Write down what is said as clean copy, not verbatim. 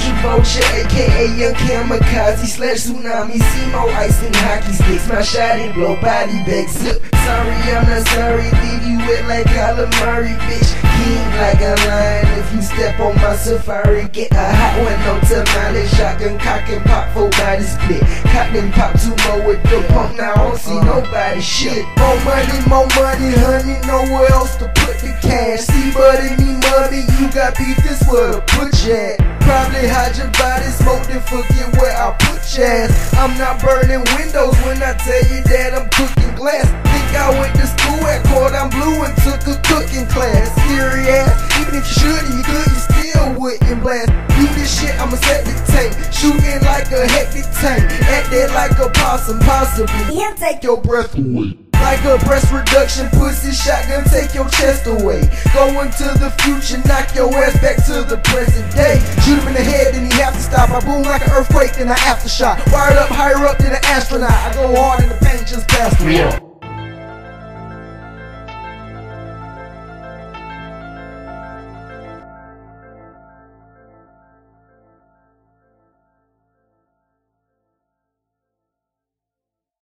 Soldier Vulture, aka Young Kamikaze slash Tsunami. See more ice than hockey sticks. My shot and blow body bag zip. Sorry, I'm not sorry. Leave you wet like calamari, bitch. King like a lion. If you step on my safari, get a hot one, no tamale. Shotgun, cock and pop, full body split. Cotton pop, two more with the pump. Now I don't see nobody shit. More money, honey. Nowhere else to put the cash. See, buddy, me, mommy, you got beef. This where to put your at. Probably hide your body, smoke, then forget where I put your ass. I'm not burning windows when I tell you that I'm cooking glass. Think I went to school at Cordon Bleu and took a cooking class. Scary ass, even if you should and you could, you still wouldn't blast. Do this shit, I'ma set the tank. Shooting like a hectic tank. Acting like a possum, possibly. Yeah, take your breath away. Like a breast reduction, pussy shotgun, take your chest away. Going to the future, knock your ass back to the present day. Shoot him in the head, then he have to stop. I boom like an earthquake, then I aftershock. Wired up, higher up than an astronaut. I go hard in the paint, just past the wall.